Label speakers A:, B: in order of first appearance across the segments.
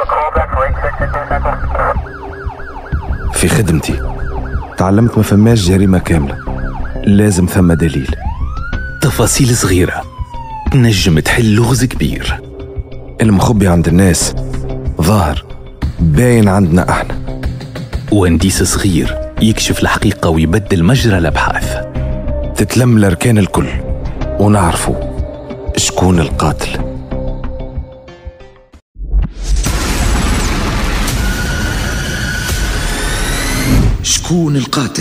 A: في خدمتي تعلمت ما فماش جريمة كاملة، لازم ثم دليل.
B: تفاصيل صغيرة نجم تحل لغز كبير.
A: المخبي عند الناس ظاهر باين عندنا احنا.
B: وانديس صغير يكشف الحقيقة ويبدل مجرى الأبحاث.
A: تتلم الأركان الكل ونعرفوا شكون القاتل.
C: شكون القاتل؟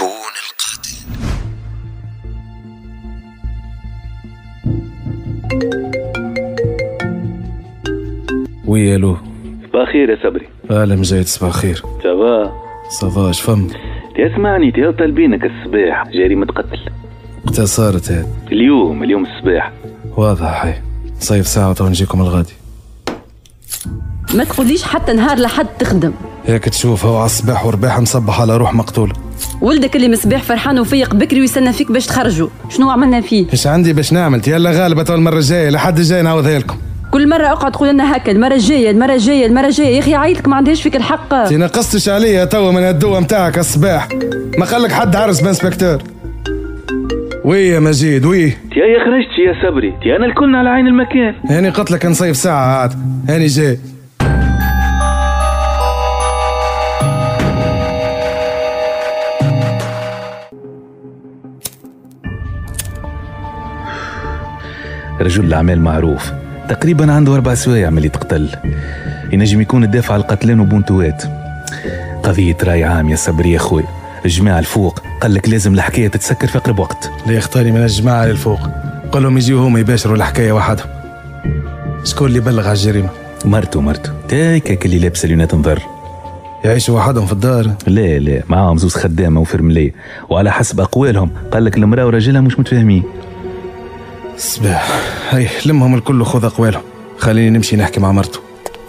A: ويالو
D: صباح خير يا صبري.
A: اهلا مجيد. صباح خير. صباح فم
D: تسمعني طالبينك الصباح جريمة قتل.
A: متى صارت هاد؟
D: اليوم الصباح.
A: واضح. هاي صيف ساعة ونجيكم الغادي.
E: ما تقوليش حتى نهار لحد تخدم
A: هيك تشوف هو على الصباح ورباح مصبح على روح مقتول.
E: ولدك اللي مصباح فرحان وفيق بكري ويستنى فيك باش تخرجوا، شنو عملنا فيه؟
A: ايش عندي باش نعمل؟ يلا غالبة المرة الجاية لحد الجاي نعوضها لكم.
E: كل مرة اقعد تقول لنا هكا المرة الجاية يا اخي عيطك ما عندهاش فيك الحق.
A: تنقصتش عليا توا من الدوا متاعك الصباح، ما قالك حد عرس بانسبكتور. وي يا مجيد وي
D: يا خرجت يا صبري انا الكل على عين المكان.
A: هاني قلت لك نصيف ساعة عاد هاني جاي.
B: رجل الأعمال معروف، تقريبا عنده 4 سوايع من اللي تقتل. ينجم يكون الدافع على القتلان وبونتوات. قضية رأي عام يا صبري يا أخوي. الجماعة الفوق قال لك لازم الحكاية تتسكر في أقرب وقت.
A: اللي يختاري من الجماعة للفوق قال لهم يجيوا هم يباشروا الحكاية وحدهم. شكون اللي بلغ على الجريمة؟
B: مرته تايكك اللي لابسة اليونات نظر.
A: يعيشوا وحدهم في الدار؟
B: لا معاهم زوز خدامة وفرملية، وعلى حسب أقوالهم قال لك المرأة ورجلها مش متفاهمين.
A: صباح هاي لمهم الكل وخذ أقوالهم. خليني نمشي نحكي مع مرته.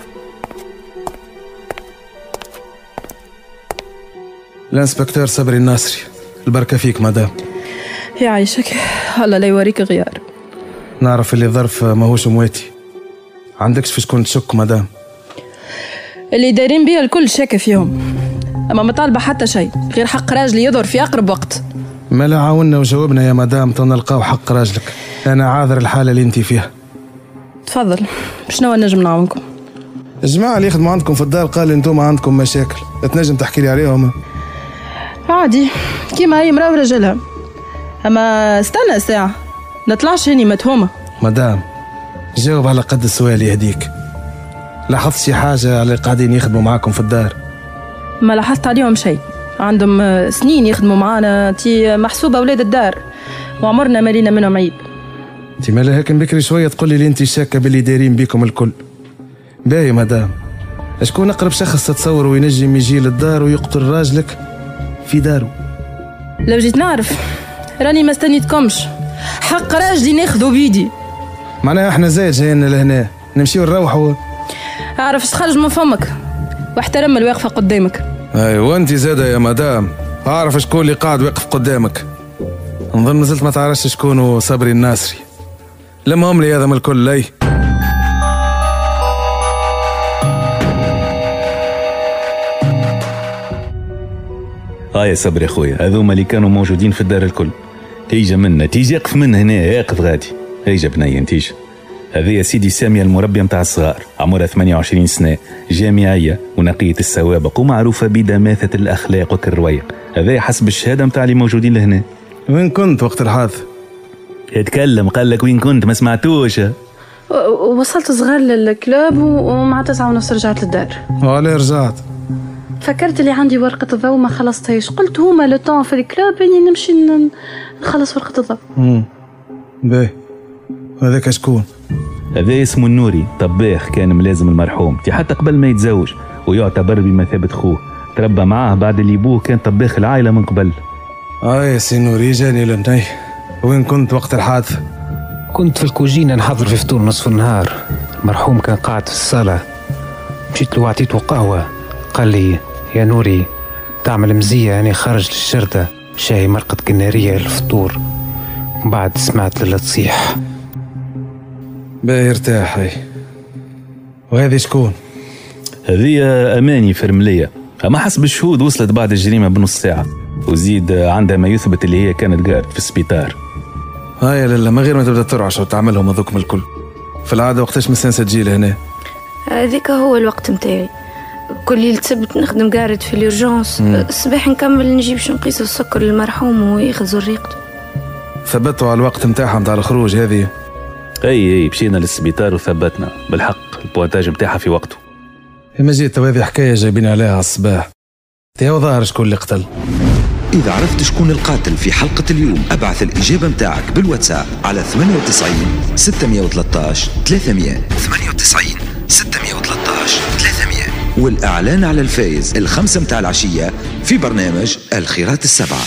A: الانسبكتور صبري الناصري، البركة فيك مدام.
F: يعيشك الله لا يوريك غيار.
A: نعرف اللي ظرف ماهوش مواتي، عندكش في شكون تشك مدام؟
F: اللي دايرين بيها الكل شاك فيهم، اما ما طالبه حتى شيء غير حق راجلي يظهر في اقرب وقت.
A: ما لا عاونا وجاوبنا يا مدام تنلقاو حق راجلك. انا عاذر الحاله اللي انت فيها.
F: تفضل شنو نجم نعاونكم؟
A: الجماعه اللي يخدموا عندكم في الدار قال انتم عندكم مشاكل، تنجم تحكي لي عليهم؟
F: عادي كيما اي مراه ورجلها، اما استنى ساعه نطلعش هني متهومه.
A: مدام جاوب على قد السؤال يهديك. لاحظت شي حاجه على اللي قاعدين يخدموا معاكم في الدار؟
F: ما لاحظت عليهم شيء، عندهم سنين يخدموا معانا، تي محسوبه اولاد الدار وعمرنا ما لينا منهم عيب.
A: انت مالا هيك بكري شويه تقولي لي انت شاكه باللي دايرين بيكم الكل. باهي مدام، شكون اقرب شخص تتصور وينجم يجي للدار ويقتل راجلك في داره؟
F: لو جيت نعرف راني ما استنيتكمش، حق راجلي ناخذه بيدي.
A: معناها احنا زايد جايين لهنا نمشيو نروحوا؟
F: اعرف تخرج من فمك واحترم الواقفه قدامك.
A: ايوه انت زاده يا مدام، اعرف شكون اللي قاعد واقف قدامك. نظن مازلت ما تعرفش شكون صبري الناصري. لمهم لي هذا من الكل. لي
B: يا صبري اخويا، هذوما اللي كانوا موجودين في الدار الكل. تيجي منا تيجي اقف من هنا، اقف غادي. هيجا بنية تيجي. هذه يا سيدي سامية المربية متاع الصغار، عمرها 28 سنة، جامعية ونقية السوابق ومعروفة بدماثة الأخلاق وكالرويق. هذا حسب الشهادة متاع اللي موجودين لهنا.
A: وين كنت وقت الحادث؟
B: يتكلم قال لك وين كنت، ما سمعتوش؟
F: وصلت صغار للكلاب ومع 9:30 رجعت للدار.
A: وعليه رجعت؟
F: فكرت اللي عندي ورقة الضوء ما خلصتهاش، قلت هما لو طون في الكلاب اني نمشي نخلص ورقة الضوء.
A: باهي هذاك شكون؟
B: هذا اسمه النوري، طباخ كان ملازم المرحوم حتى قبل ما يتزوج، ويعتبر بمثابة خوه. تربى معاه بعد اللي ابوه كان طباخ العائلة من قبل.
A: يا سي نوري جاني لني. وين كنت وقت الحادث؟
G: كنت في الكوجينة نحضر في فطور نصف النهار. المرحوم كان قاعد في الصالة، مشيت له وعطيته قهوة. قال لي يا نوري تعمل مزية يعني خارج للشردة شاي مرقة قنارية للفطور. بعد سمعت للا تصيح.
A: باهي ارتاح. هاي وهذه شكون؟
B: هذه أماني فرملية، أما حسب الشهود وصلت بعد الجريمة بنص ساعة، وزيد عندها ما يثبت اللي هي كانت قاعدة في السبيطار.
A: هاي لا ما غير ما تبدا ترعش وتعملهم هذوكم الكل. في العادة وقتاش مستانسة تجي لهنا؟
H: هذيك هو الوقت متاعي، كل ليلة سبت نخدم قارد في اليورجونس، الصباح نكمل نجيب نقيس السكر للمرحوم وياخذ زريقته.
A: ثبتوا على الوقت متاعها متاع الخروج هذه؟
B: اي مشينا للسبيطار وثبتنا بالحق البوانتاج متاعها في وقته.
A: ما جيت هذه حكاية جايبين عليها على الصباح. تيا ظاهر شكون اللي قتل.
C: إذا عرفت شكون القاتل في حلقة اليوم ابعث الإجابة متاعك بالواتساب على 98 613 300 98 613 300 والإعلان على الفايز 5 متاع العشية في برنامج الخيرات السبعة.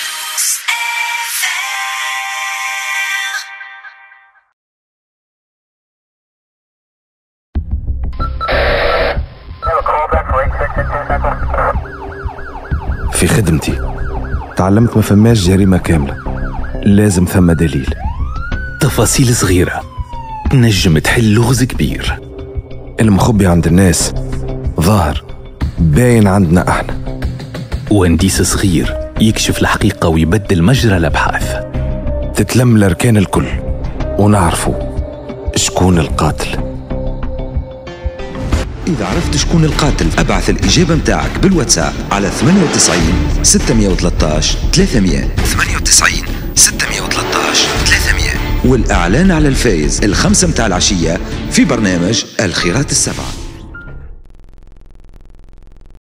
A: في خدمتي تعلمت ما فماش جريمة كاملة، لازم ثم دليل.
B: تفاصيل صغيرة نجم تحل لغز كبير.
A: المخبي عند الناس ظاهر باين عندنا احنا.
B: وانديس صغير يكشف الحقيقة ويبدل مجرى الأبحاث.
A: تتلم الأركان الكل ونعرفوا شكون القاتل.
C: إذا عرفت شكون القاتل ابعث الإجابة متاعك بالواتساب على 98 613 300 98 613 300 والإعلان على الفايز 5 متاع العشية في برنامج الخيرات السبعة.